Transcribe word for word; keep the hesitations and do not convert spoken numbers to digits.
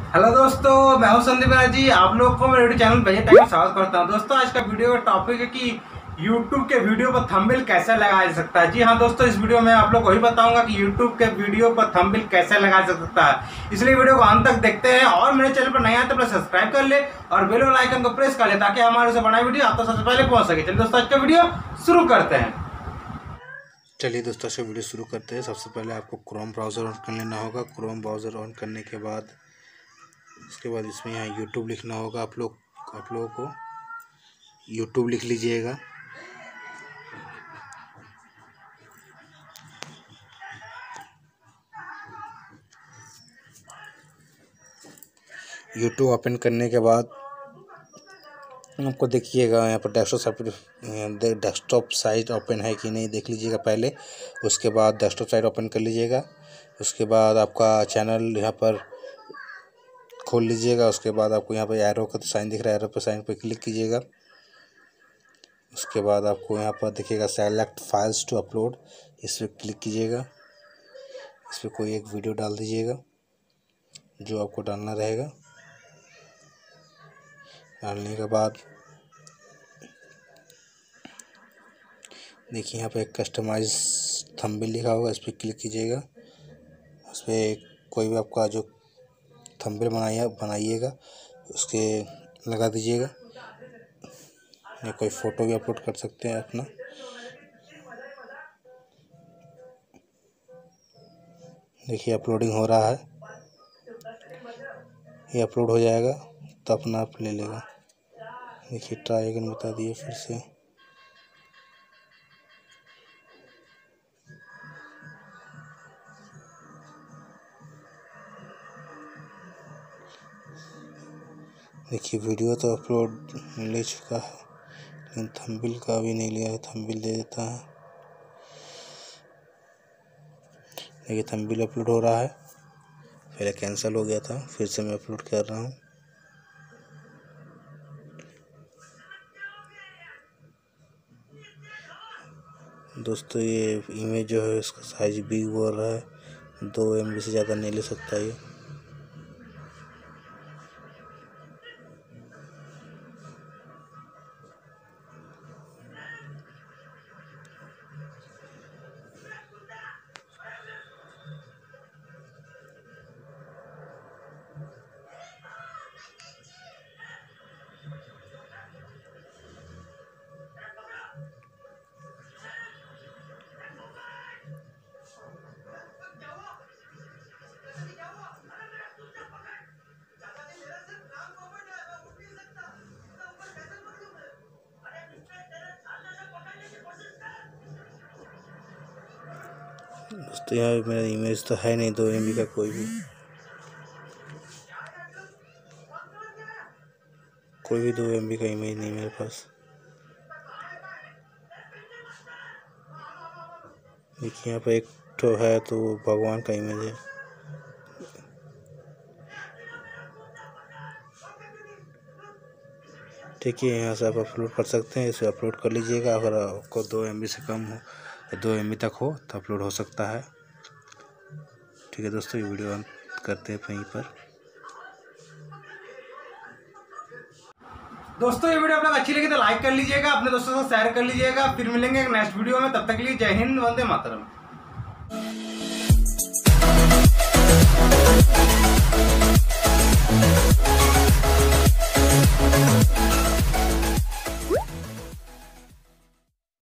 Hello दोस्तों, मैं हूं संदीप जी। आप लोग को मेरे यूट्यूब चैनल बजट टाइम में स्वागत करता हूं। दोस्तों, आज का वीडियो का टॉपिक है कि YouTube के वीडियो पर थंबनेल कैसे लगाया जा सकता है। जी हाँ दोस्तों, इस वीडियो में आप लोग को ही बताऊंगा कि YouTube के वीडियो पर थंबनेल कैसे लगाया जा सकता है। इसलिए वीडियो को अंत तक देखते हैं और मेरे चैनल पर नए आए तो प्लीज सब्सक्राइब कर ले और बेल आइकन को प्रेस कर ले ताकि हमारे से बना वीडियो आप तो सबसे पहले पहुंच सके। चलिए दोस्तों, आज का वीडियो शुरू करते हैं। चलिए दोस्तों, से वीडियो शुरू करते हैं। सबसे पहले आपको क्रोम ब्राउज़र ऑन कर लेना होगा। क्रोम ब्राउज़र ऑन करने के बाद उसके बाद इसमें यहाँ यूट्यूब लिखना होगा। आप लोग आप लोगों को यूट्यूब लिख लीजिएगा। यूट्यूब ओपन करने के बाद आपको देखिएगा यहाँ पर डेस्कटॉप डेस्कटॉप साइट ओपन है कि नहीं देख लीजिएगा पहले। उसके बाद डेस्कटॉप साइट ओपन कर लीजिएगा। उसके बाद आपका चैनल यहाँ पर खोल लीजिएगा। उसके बाद आपको यहाँ पर एरो का तो साइन दिख रहा है, एरो पर साइन पर क्लिक कीजिएगा। उसके बाद आपको यहाँ पर दिखेगा सेलेक्ट फाइल्स टू अपलोड, इस पर क्लिक कीजिएगा। इस पर कोई एक वीडियो डाल दीजिएगा जो आपको डालना रहेगा। डालने के बाद देखिए यहाँ पे एक कस्टमाइज थंबनेल लिखा होगा, इस पर क्लिक कीजिएगा। उस पर कोई भी आपका जो थंबनेल बनाइए बनाइएगा उसके लगा दीजिएगा, या कोई फ़ोटो भी अपलोड कर सकते हैं अपना। देखिए अपलोडिंग हो रहा है, ये अपलोड हो जाएगा तो अपना आप ले लेगा। देखिए ट्राई अगेन बता दिए फिर से। देखिए वीडियो तो अपलोड ले चुका है लेकिन थंबनेल का भी नहीं लिया है। थंबनेल दे देता है। देखिए थंबनेल अपलोड हो रहा है, पहले कैंसिल हो गया था, फिर से मैं अपलोड कर रहा हूँ। दोस्तों, ये इमेज जो है इसका साइज बिग बोल रहा है, दो एम बी से ज़्यादा नहीं ले सकता ये। दोस्तों, यहाँ मेरा इमेज तो है नहीं दो एम बी का कोई भी कोई भी दो एम बी का इमेज नहीं मेरे पास। देखिए यहाँ पे एक तो है तो भगवान का इमेज है। ठीक है, यहाँ से आप अपलोड कर सकते हैं। इसे अपलोड कर लीजिएगा। अगर आपको दो एम बी से कम हो या दो एम बी तक हो तो अपलोड हो सकता है। ठीक है दोस्तों, ये वीडियो करते हैं वहीं पर। दोस्तों, ये वीडियो आप लोग अच्छी लगी तो लाइक कर लीजिएगा, अपने दोस्तों से शेयर कर लीजिएगा। फिर मिलेंगे एक नेक्स्ट वीडियो में, तब तक के लिए जय हिंद, वंदे मातरम।